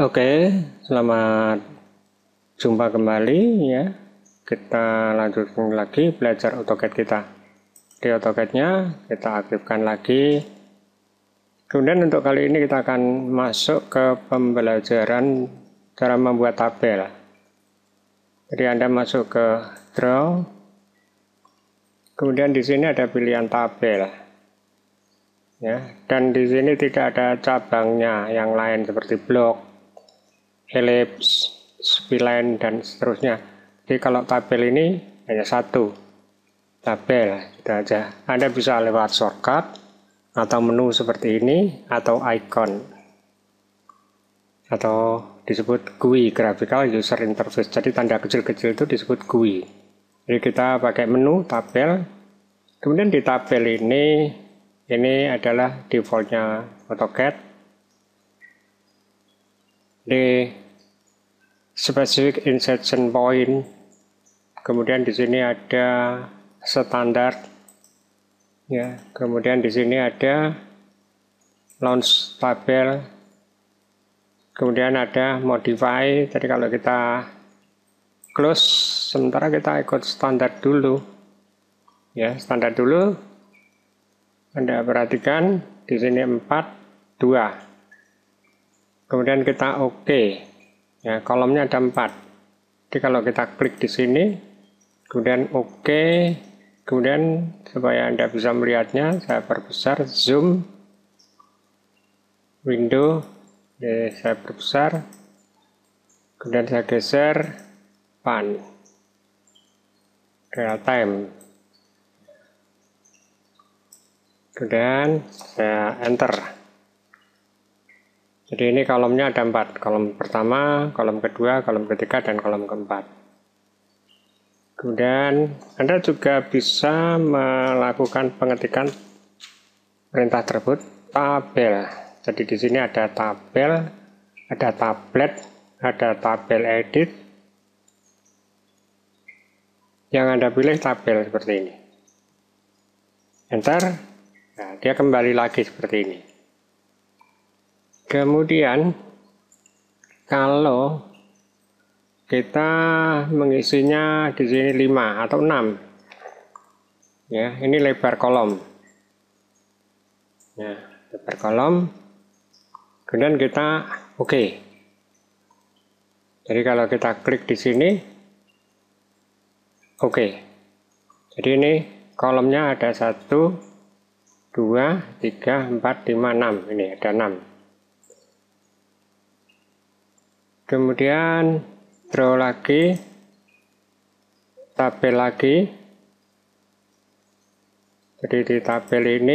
Oke, selamat jumpa kembali ya. Kita lanjutkan lagi belajar AutoCAD kita. Di AutoCAD-nya kita aktifkan lagi. Kemudian untuk kali ini kita akan masuk ke pembelajaran cara membuat tabel. Jadi Anda masuk ke Draw. Kemudian di sini ada pilihan tabel. Ya, dan di sini tidak ada cabangnya yang lain seperti blok, ellipse, spline, dan seterusnya. Jadi kalau tabel ini hanya satu tabel, itu aja. Anda bisa lewat shortcut atau menu seperti ini, atau icon, atau disebut GUI, Graphical User Interface. Jadi tanda kecil-kecil itu disebut GUI. Jadi kita pakai menu tabel. Kemudian di tabel ini adalah defaultnya AutoCAD. Di specific insertion point, kemudian di sini ada standar, ya. Kemudian di sini ada launch tabel, kemudian ada modify. Jadi kalau kita close, sementara kita ikut standar dulu, ya, standar dulu. Anda perhatikan di sini 4, 2. Kemudian kita OK. Ya, kolomnya ada 4. Jadi kalau kita klik di sini, kemudian OK, kemudian supaya Anda bisa melihatnya, saya perbesar zoom window, saya perbesar, kemudian saya geser pan real time, kemudian saya enter. Jadi ini kolomnya ada 4, kolom pertama, kolom kedua, kolom ketiga, dan kolom keempat. Kemudian Anda juga bisa melakukan pengetikan perintah tersebut tabel. Jadi di sini ada tabel, ada tablet, ada tabel edit. Yang Anda pilih tabel seperti ini. Enter, nah, dia kembali lagi seperti ini. Kemudian kalau kita mengisinya di sini 5 atau 6, ya, ini lebar kolom, ya, lebar kolom. Kemudian kita OK. Jadi kalau kita klik di sini OK. Jadi ini kolomnya ada 1, 2, 3, 4, 5, 6. Ini ada 6. Kemudian draw lagi, tabel lagi. Jadi di tabel ini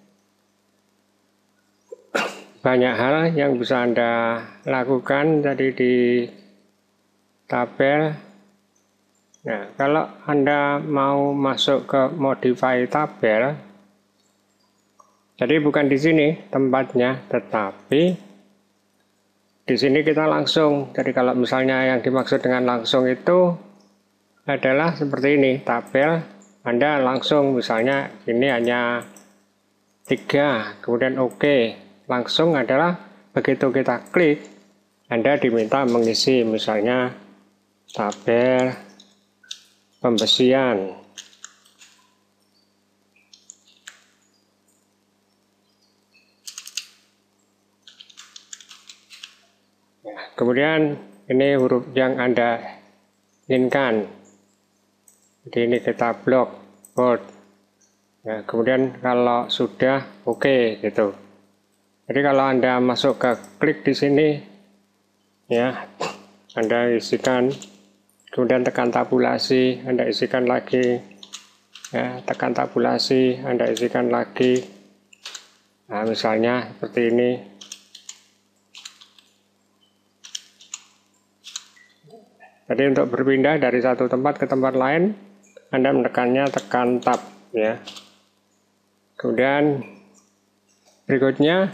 banyak hal yang bisa Anda lakukan. Jadi di tabel, nah, kalau Anda mau masuk ke modify tabel, jadi bukan di sini tempatnya, tetapi di sini kita langsung. Jadi kalau misalnya yang dimaksud dengan langsung itu adalah seperti ini, tabel, Anda langsung misalnya ini hanya 3, kemudian OK. Langsung adalah begitu kita klik, Anda diminta mengisi misalnya tabel pembesian. Kemudian ini huruf yang Anda inginkan. Jadi ini kita blok, bold. Ya, kemudian kalau sudah OK gitu. Jadi kalau Anda masuk ke klik di sini, ya, Anda isikan, kemudian tekan tabulasi, Anda isikan lagi, ya, tekan tabulasi, Anda isikan lagi. Nah, misalnya seperti ini. Jadi untuk berpindah dari satu tempat ke tempat lain, Anda menekannya tekan tab, ya. Kemudian berikutnya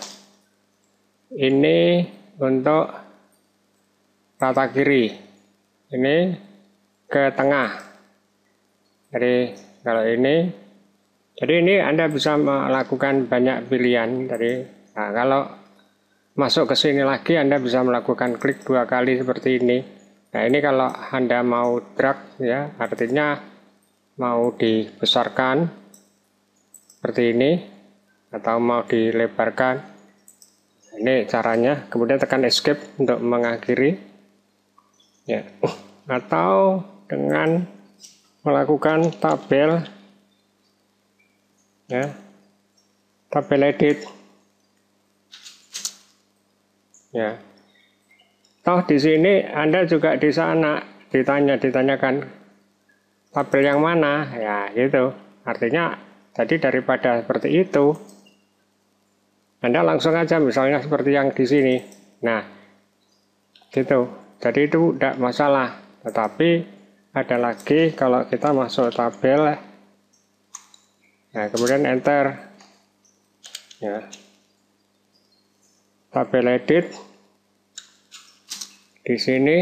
ini untuk rata kiri, ini ke tengah. Jadi kalau ini, jadi ini Anda bisa melakukan banyak pilihan. Jadi, nah, kalau masuk ke sini lagi, Anda bisa melakukan klik 2 kali seperti ini. Nah, ini kalau Anda mau drag ya, artinya mau dibesarkan seperti ini atau mau dilebarkan. Ini caranya. Kemudian tekan escape untuk mengakhiri ya. Atau dengan melakukan tabel ya, tabel edit ya. Toh di sini Anda juga di sana ditanyakan tabel yang mana ya, gitu. Artinya jadi daripada seperti itu, Anda langsung aja misalnya seperti yang di sini. Nah, gitu. Jadi itu tidak masalah. Tetapi ada lagi kalau kita masuk tabel, ya kemudian enter, ya, tabel edit di sini.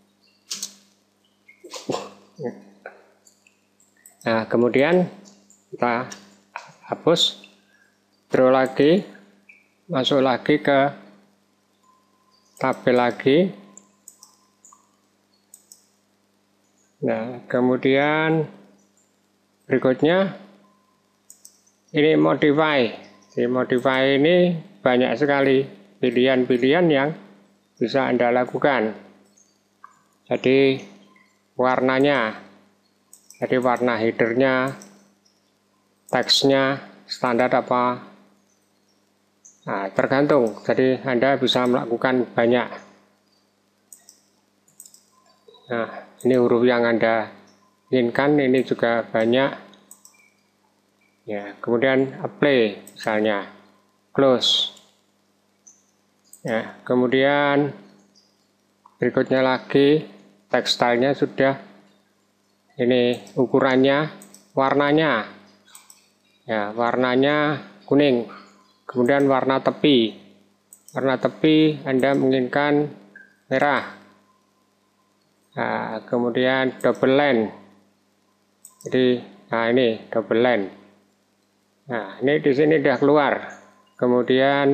Nah, kemudian kita hapus, draw lagi, masuk lagi ke tabel lagi. Nah, kemudian berikutnya ini modify. Di modify ini banyak sekali pilihan-pilihan yang bisa Anda lakukan. Jadi warnanya, jadi warna headernya, teksnya standar apa, nah tergantung. Jadi Anda bisa melakukan banyak. Nah, ini huruf yang Anda inginkan, ini juga banyak ya. Kemudian apply misalnya, close ya. Kemudian berikutnya lagi tekstilnya sudah, ini ukurannya, warnanya ya, warnanya kuning. Kemudian warna tepi Anda menginginkan merah. Nah, kemudian double line, jadi nah ini double line. Nah, ini di sini udah keluar. Kemudian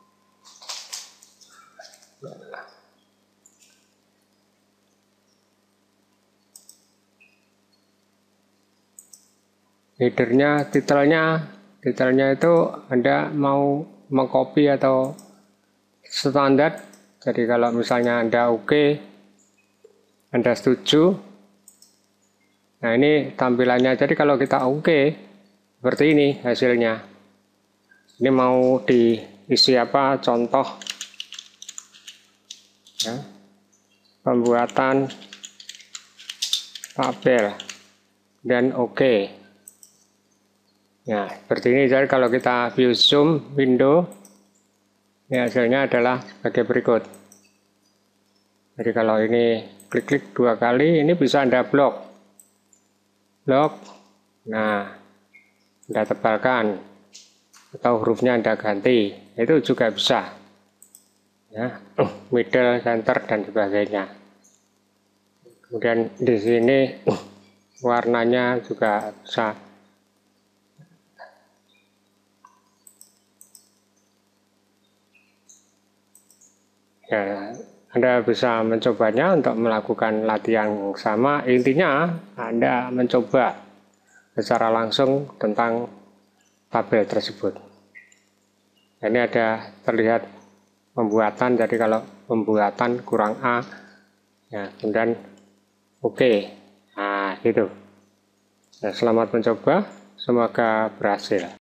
headernya, titelnya itu Anda mau mengcopy atau standar. Jadi kalau misalnya Anda oke, Anda setuju. Nah, ini tampilannya. Jadi kalau kita oke, seperti ini hasilnya. Ini mau diisi apa? Contoh ya, pembuatan tabel dan oke. Nah, seperti ini. Jadi kalau kita view zoom window, ini hasilnya adalah sebagai berikut. Jadi kalau ini klik-klik 2 kali, ini bisa Anda blok. Nah, Anda tebalkan atau hurufnya Anda ganti, itu juga bisa ya, middle, center dan sebagainya. Kemudian di sini warnanya juga bisa. Ya, Anda bisa mencobanya untuk melakukan latihan yang sama. Intinya Anda mencoba secara langsung tentang tabel tersebut. Ini ada terlihat pembuatan. Jadi kalau pembuatan kurang A ya, kemudian oke. Nah, gitu. Nah, selamat mencoba, semoga berhasil.